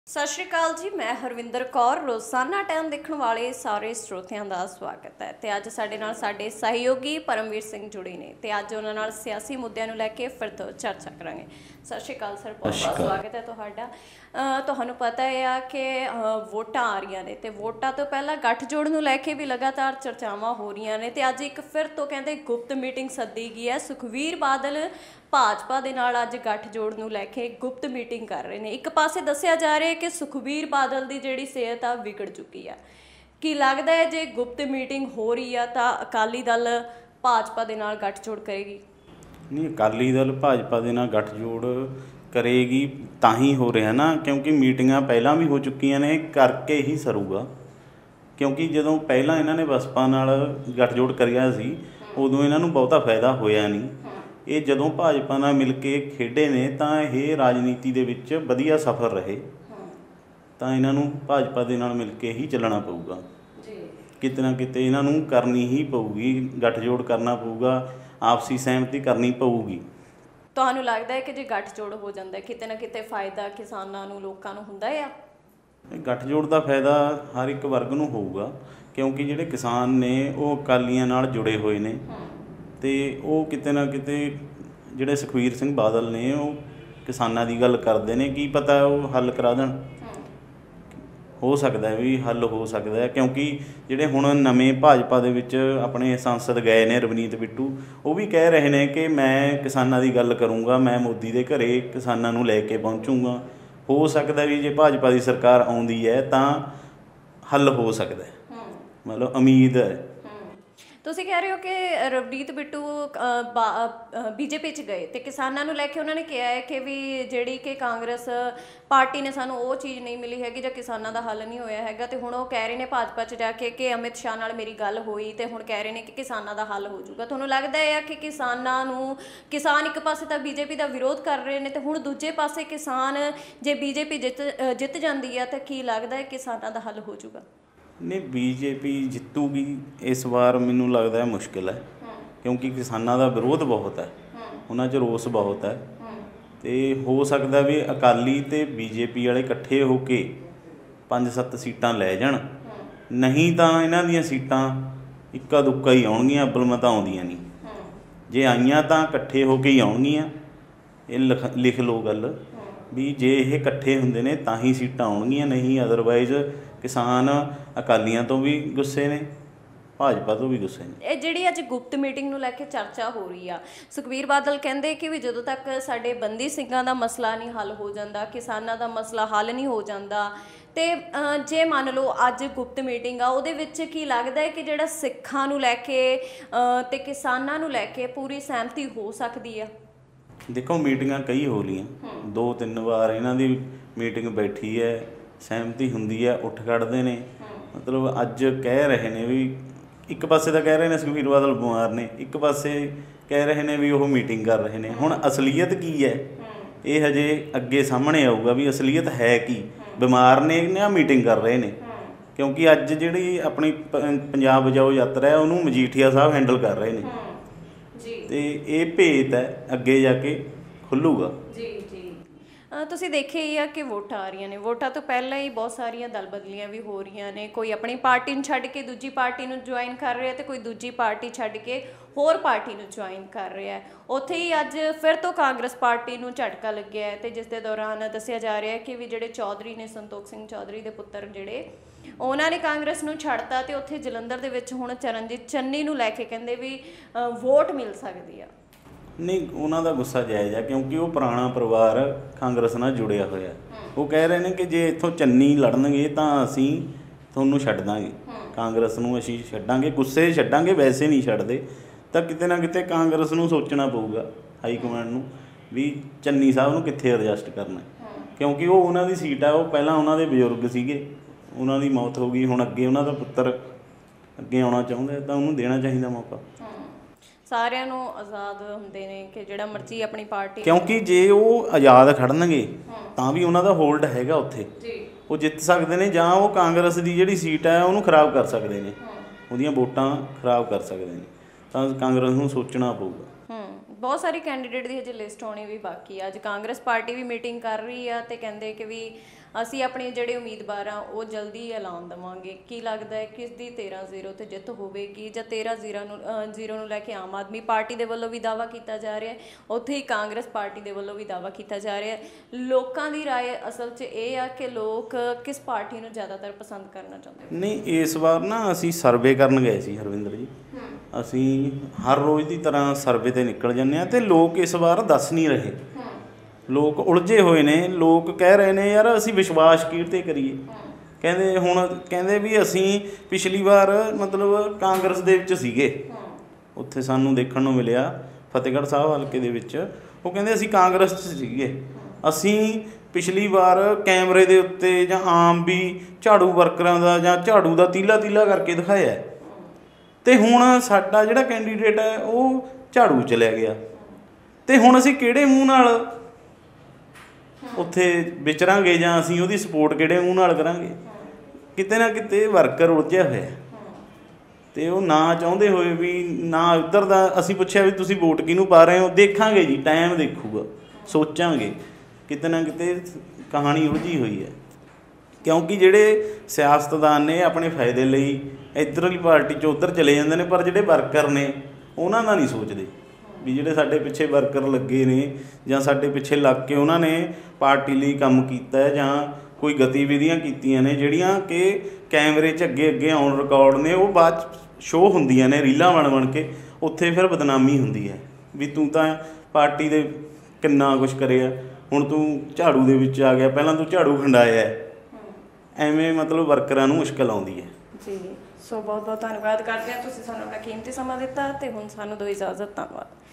सत श्री अकाल जी, मैं हरविंदर कौर। रोजाना टाइम देखने वाले सारे ਸਰੋਤਿਆਂ ਦਾ स्वागत है। तो अज साडे नाल साडे सहयोगी परमवीर सिंह जुड़े ने ते अज उन्हां नाल सियासी मुद्दों नूं लैके फिर तो चर्चा करांगे। सत श्री अकाल सर, बहुत बहुत स्वागत है तुहाडा। तुहानूं पता है कि वोटां आ रही ने ते वोटां तो पहला गठजोड़ नूं लैके भी लगातार चर्चावां हो रही ने ते अज एक फिर तो कहते गुप्त मीटिंग सद्दी गई है। सुखवीर बादल भाजपा दे नाल अज गठजोड़ नूं लैके गुप्त मीटिंग कर रहे हैं। एक पासे दस्सिया जा रहा है कि सुखबीर बादल की जिहड़ी सेहत आ विगड़ चुकी है। की लगता है जे गुप्त मीटिंग हो रही है तो अकाली दल भाजपा दे नाल गठजोड़ करेगी? नहीं, अकाली दल भाजपा दे नाल गठजोड़ करेगी तां ही हो रहा ना, क्योंकि मीटिंगां पहलां भी हो चुकियां ने, करके ही सरूगा। क्योंकि जदों पहलां इन्हां ने बसपा नाल गठजोड़ करिया सी उदों इन्हां नूं बहुता फायदा होया नहीं। ये जदों भाजपा नाल मिल के खेडे ने तां ये राजनीति दे विच वधिया सफल रहे, तां इन्हां नूं भाजपा दे नाल मिल के ही चलना पऊगा। किते ना किते इन्हां नूं करनी ही पऊगी, गठजोड़ करना पऊगा, आपसी सहमति करनी पऊगी। तुहानूं लगदा है कि जे गठजोड़ हो जांदा है किते ना किते फायदा किसानां नूं लोकां नूं हुंदा है? गठजोड़ का फायदा हर एक वर्ग नूं होऊगा, क्योंकि जिहड़े किसान ने वो अकालियां नाल जुड़े हुए ने ते वो किते ना किते जिहड़े सुखबीर सिंह बादल ने वो किसानां दी गल करदे ने, की पता वो हल करा देण। हो सकता है भी हल हो सकता है, क्योंकि जिहड़े हुण नवें भाजपा दे विच अपने सांसद गए ने रवनीत बिट्टू, वो भी कह रहे हैं कि मैं किसानां दी गल करूँगा, मैं मोदी दे घरे किसानां नूं लैके पहुँचूँगा। हो सकता भी जे भाजपा की सरकार आउंदी है तां हल हो सकता है, मतलब उम्मीद है। ਤੁਸੀਂ कह रहे हो कि रवनीत बिट्टू बीजेपी च गए तो किसानों को लैके उन्होंने कहा है कि भी जी कि कांग्रेस पार्टी ने सानू वो चीज़ नहीं मिली हैगी, जो किसानों का हल नहीं होया हैगा, तो हुण वो कह रहे हैं भाजपा च जाके कि अमित शाह नाल मेरी गल हुई तो हुण कह रहे हैं कि किसानों का हल हो जाऊगा। तुहानूं लगदा है कि किसान एक पासे तो बीजेपी का विरोध कर रहे हैं तो हुण दूजे पासे किसान जे बीजेपी जित जाती है तो की लगता है किसानों का हल हो जाऊगा? नहीं, बीजेपी जितूगी इस बार मैनू लगता है मुश्किल है, क्योंकि किसानों का विरोध बहुत है, उन्हां च रोस बहुत है। तो हो सकता भी अकाली ते बीजेपी वाले इकट्ठे होके 5-7 सीटां लै जाण, नहीं तो इन्हां दीयां सीटां इक्का दुक्का ही आउणगीਆਂ, अव्वल तां आउंदियां नहीं। जे आईयां तां इकट्ठे होके ही आउणगीਆਂ। ये लिख लो गल भी जे ये इकट्ठे हुंदे ने तां ही सीटां आउणगीਆਂ, नहीं अदरवाइज़ किसान अकालियां तो भी गुस्से ने, भाजपा तो भी गुस्से ने। ਇਹ ਜਿਹੜੀ ਅੱਜ ਗੁਪਤ ਮੀਟਿੰਗ ਨੂੰ ਲੈ ਕੇ ਚਰਚਾ ਹੋ ਰਹੀ ਆ, ਸੁਖਬੀਰ ਬਾਦਲ ਕਹਿੰਦੇ ਕਿ ਵੀ ਜਦੋਂ ਤੱਕ ਸਾਡੇ ਬੰਦੀ ਸਿੰਘਾਂ ਦਾ ਮਸਲਾ ਨਹੀਂ ਹੱਲ ਹੋ ਜਾਂਦਾ, ਕਿਸਾਨਾਂ ਦਾ ਮਸਲਾ ਹੱਲ ਨਹੀਂ ਹੋ ਜਾਂਦਾ, ਤੇ ਜੇ ਮੰਨ ਲਓ ਅੱਜ ਗੁਪਤ ਮੀਟਿੰਗ ਆ ਉਹਦੇ ਵਿੱਚ ਕੀ ਲੱਗਦਾ ਹੈ ਕਿ ਜਿਹੜਾ ਸਿੱਖਾਂ ਨੂੰ ਲੈ ਕੇ ਤੇ ਕਿਸਾਨਾਂ ਨੂੰ ਲੈ ਕੇ ਪੂਰੀ ਸਹਿਮਤੀ ਹੋ ਸਕਦੀ ਆ? देखो मीटिंगां कई हो लीਆਂ, 2-3 ਵਾਰ इन्हां दी मीटिंग बैठी है, सहमति हुंदी है, उठ खड़दे ने। मतलब अज कह रहे ने भी एक पासे तो कह रहे हैं सुखबीर बादल बीमार ने, एक पासे कह रहे हैं भी वो मीटिंग कर रहे हैं। हुण असलीयत की है ये हजे अगे सामने आऊगा भी असलीयत है की, बीमार ने या मीटिंग कर रहे हैं। क्योंकि अज जिहड़ी अपनी पंजाब बचाओ यात्रा है उन्होंने मजीठिया साहब हैंडल कर रहे हैं, तो ये भेत है अगे जाके खुलूगा। ਤੁਸੀਂ ਦੇਖਿਆ ਹੀ ਆ ਕਿ ਵੋਟਾਂ ਆ ਰਹੀਆਂ ਨੇ, ਵੋਟਾਂ ਤੋਂ ਪਹਿਲਾਂ ਹੀ ਬਹੁਤ ਸਾਰੀਆਂ ਦਲ ਬਦਲੀਆਂ ਵੀ ਹੋ ਰਹੀਆਂ ਨੇ। ਕੋਈ ਆਪਣੀ ਪਾਰਟੀ ਨੂੰ ਛੱਡ ਕੇ ਦੂਜੀ ਪਾਰਟੀ ਨੂੰ ਜੁਆਇਨ ਕਰ ਰਿਹਾ ਤੇ ਕੋਈ ਦੂਜੀ ਪਾਰਟੀ ਛੱਡ ਕੇ ਹੋਰ ਪਾਰਟੀ ਨੂੰ ਜੁਆਇਨ ਕਰ ਰਿਹਾ ਹੈ। ਉੱਥੇ ਹੀ ਅੱਜ ਫਿਰ ਤੋਂ ਕਾਂਗਰਸ ਪਾਰਟੀ ਨੂੰ ਝਟਕਾ ਲੱਗਿਆ ਹੈ, ਤੇ ਜਿਸ ਦੇ ਦੌਰਾਨ ਦੱਸਿਆ ਜਾ ਰਿਹਾ ਹੈ ਕਿ ਵੀ ਜਿਹੜੇ ਚੌਧਰੀ ਨੇ, ਸੰਤੋਖ ਸਿੰਘ ਚੌਧਰੀ ਦੇ ਪੁੱਤਰ ਜਿਹੜੇ, ਉਹਨਾਂ ਨੇ ਕਾਂਗਰਸ ਨੂੰ ਛੱਡਤਾ ਤੇ ਉੱਥੇ ਜਲੰਧਰ ਦੇ ਵਿੱਚ ਹੁਣ ਚਰਨਜੀਤ ਚੰਨੀ ਨੂੰ ਲੈ ਕੇ ਕਹਿੰਦੇ ਵੀ ਵੋਟ ਮਿਲ ਸਕਦੀ ਆ। नहीं, उन्होंने गुस्सा जायज़ है, क्योंकि वो पुराना परिवार कांग्रेस नाल जुड़िया होया। वो कह रहे हैं कि जे इत्थों चन्नी लड़नगे तो असीं तुहानूं छड्ड दांगे, कांग्रेस नूं असीं छड्डांगे, गुस्से छड्डांगे, वैसे नहीं छड्डदे। तो किते ना किते कांग्रेस नूं सोचना पऊगा, हाई कमांड नूं, भी चन्नी साहब नूं कित्थे एडजस्ट करना, क्योंकि वो उन्हां दी सीट है। वो पहलां उन्हां दे बजुर्ग सीगे, उन्हां दी मौत हो गई, हुण अगे उन्हां दा पुत्तर अगे आउणा चाहुंदा है, तां उहनूं देना चाहीदा मौका। ਸਾਰਿਆਂ ਨੂੰ ਆਜ਼ਾਦ ਹੁੰਦੇ ਨੇ ਕਿ ਜਿਹੜਾ ਮਰਜ਼ੀ ਆਪਣੀ ਪਾਰਟੀ, क्योंकि जे वो आज़ाद खड़नगे तां भी उन्हां दा होल्ड हैगा उत्थे, वो जित सकते हैं, जां वो कांग्रेस की जिहड़ी सीट है उहनूं खराब कर सकते हैं, उहदियां वोटां खराब कर सकते हैं। तां कांग्रेस नूं सोचना पऊगा। बहुत सारी कैंडीडेट की हजे लिस्ट होनी भी बाकी है। अज कांग्रेस पार्टी भी मीटिंग कर रही है तो कहते कि भी ਅਸੀਂ ਆਪਣੇ ਜਿਹੜੇ ਉਮੀਦਵਾਰ ਆ ਉਹ ਜਲਦੀ ਐਲਾਨ ਦੇਵਾਂਗੇ। ਕੀ ਲੱਗਦਾ ਹੈ ਕਿਸ ਦੀ 13-0 ਤੇ ਜਿੱਤ ਹੋਵੇਗੀ, ਜਾਂ 13-0 ਨੂੰ ਲੈ ਕੇ ਆਮ ਆਦਮੀ ਪਾਰਟੀ ਦੇ ਵੱਲੋਂ ਵੀ ਦਾਅਵਾ ਕੀਤਾ ਜਾ ਰਿਹਾ ਹੈ, ਉੱਥੇ ਹੀ ਕਾਂਗਰਸ ਪਾਰਟੀ ਦੇ ਵੱਲੋਂ ਵੀ ਦਾਅਵਾ ਕੀਤਾ ਜਾ ਰਿਹਾ ਹੈ। ਲੋਕਾਂ ਦੀ ਰਾਏ ਅਸਲ 'ਚ ਇਹ ਆ ਕਿ ਲੋਕ ਕਿਸ ਪਾਰਟੀ ਨੂੰ ਜ਼ਿਆਦਾਤਰ ਪਸੰਦ ਕਰਨਾ ਚਾਹੁੰਦੇ? ਨਹੀਂ, ਇਸ ਵਾਰ ਨਾ ਅਸੀਂ ਸਰਵੇ ਕਰਨ ਗਏ ਸੀ ਹਰਵਿੰਦਰ ਜੀ। ਅਸੀਂ ਹਰ ਰੋਜ਼ ਦੀ ਤਰ੍ਹਾਂ ਸਰਵੇ 'ਤੇ ਨਿਕਲ ਜਾਂਦੇ ਹਾਂ, ਅਤੇ ਲੋਕ ਇਸ ਵਾਰ ਦੱਸ ਨਹੀਂ ਰਹੇ। ਲੋਕ ਉਲਝੇ ਹੋਏ ਨੇ। ਲੋਕ ਕਹਿ ਰਹੇ ਨੇ ਯਾਰ ਅਸੀਂ ਵਿਸ਼ਵਾਸ ਕਿਹਦੇ 'ਤੇ ਕਰੀਏ। ਕਹਿੰਦੇ ਵੀ ਅਸੀਂ ਪਿਛਲੀ ਵਾਰ ਮਤਲਬ ਕਾਂਗਰਸ ਦੇ ਵਿੱਚ ਸੀਗੇ, ਉੱਥੇ ਸਾਨੂੰ ਦੇਖਣ ਨੂੰ ਮਿਲਿਆ ਫਤਿਹਗੜ੍ਹ ਸਾਹਿਬ ਹਲਕੇ ਦੇ ਵਿੱਚ। ਉਹ ਕਹਿੰਦੇ ਅਸੀਂ ਕਾਂਗਰਸ 'ਚ ਸੀਗੇ, ਅਸੀਂ ਪਿਛਲੀ ਵਾਰ ਕੈਮਰੇ ਦੇ ਉੱਤੇ ਜਾਂ ਆਮ ਵੀ ਝਾੜੂ ਵਰਕਰਾਂ ਦਾ ਜਾਂ ਝਾੜੂ ਦਾ ਤੀਲਾ ਕਰਕੇ ਦਿਖਾਇਆ, ਅਤੇ ਹੁਣ ਸਾਡਾ ਜਿਹੜਾ ਕੈਂਡੀਡੇਟ ਹੈ ਉਹ ਝਾੜੂ ਚਲਿਆ ਗਿਆ, ਅਤੇ ਹੁਣ ਅਸੀਂ ਕਿਹੜੇ ਮੂੰਹ ਨਾਲ ਉੱਥੇ ਵਿਚਰਾਂਗੇ, ਜਾਂ ਅਸੀਂ ਉਹਦੀ ਸਪੋਰਟ ਕਿਹੜੇ ਮੂੰਹ ਨਾਲ ਕਰਾਂਗੇ। ਕਿਤੇ ਨਾ ਕਿਤੇ ਵਰਕਰ ਉਲਝਿਆ ਹੋਇਆ, ਅਤੇ ਉਹ ਨਾ ਚਾਹੁੰਦੇ ਹੋਏ ਵੀ ਨਾ ਉੱਧਰ ਦਾ। ਅਸੀਂ ਪੁੱਛਿਆ ਵੀ ਤੁਸੀਂ ਵੋਟ ਕਿਹਨੂੰ ਪਾ ਰਹੇ ਹੋ? ਦੇਖਾਂਗੇ ਜੀ, ਟਾਈਮ ਦੇਖੂਗਾ, ਸੋਚਾਂਗੇ। ਕਿਤੇ ਨਾ ਕਿਤੇ ਕਹਾਣੀ ਉਲਝੀ ਹੋਈ ਹੈ, ਕਿਉਂਕਿ ਜਿਹੜੇ ਸਿਆਸਤਦਾਨ ਨੇ ਆਪਣੇ ਫਾਇਦੇ ਲਈ ਇੱਧਰਲੀ ਪਾਰਟੀ 'ਚ ਉੱਧਰ ਚਲੇ ਜਾਂਦੇ ਨੇ, ਪਰ ਜਿਹੜੇ ਵਰਕਰ ਨੇ ਉਹਨਾਂ ਦਾ ਨਹੀਂ ਸੋਚਦੇ ਵੀ ਜਿਹੜੇ ਸਾਡੇ ਪਿੱਛੇ ਵਰਕਰ ਲੱਗੇ ਨੇ, ਜਾਂ ਸਾਡੇ ਪਿੱਛੇ ਲੱਗ ਕੇ ਉਹਨਾਂ ਨੇ ਪਾਰਟੀ ਲਈ ਕੰਮ ਕੀਤਾ, ਜਾਂ ਕੋਈ ਗਤੀਵਿਧੀਆਂ ਕੀਤੀਆਂ ਨੇ ਜਿਹੜੀਆਂ ਕਿ ਕੈਮਰੇ 'ਚ ਅੱਗੇ ਔਨ ਰਿਕਾਰਡ ਨੇ, ਉਹ ਬਾਅਦ 'ਚ ਸ਼ੋਅ ਹੁੰਦੀਆਂ ਨੇ ਰੀਲਾਂ ਬਣ ਕੇ। ਉੱਥੇ ਫਿਰ ਬਦਨਾਮੀ ਹੁੰਦੀ ਹੈ ਵੀ ਤੂੰ ਤਾਂ ਪਾਰਟੀ ਦੇ ਕਿੰਨਾ ਕੁਛ ਕਰਿਆ, ਹੁਣ ਤੂੰ ਝਾੜੂ ਦੇ ਵਿੱਚ ਆ ਗਿਆ, ਪਹਿਲਾਂ ਤੂੰ ਝਾੜੂ ਖੰਡਾਇਆ। ਐਵੇਂ ਮਤਲਬ ਵਰਕਰਾਂ ਨੂੰ ਮੁਸ਼ਕਿਲ ਆਉਂਦੀ ਹੈ ਜੀ। ਸੋ ਬਹੁਤ ਬਹੁਤ ਧੰਨਵਾਦ ਕਰਦੇ ਹਾਂ, ਤੁਸੀਂ ਸਾਨੂੰ ਆਪਣਾ ਕੀਮਤੀ ਸਮਾਂ ਦਿੱਤਾ, ਅਤੇ ਹੁਣ ਸਾਨੂੰ ਦਿਓ ਇਜਾਜ਼ਤ। ਧੰਨਵਾਦ।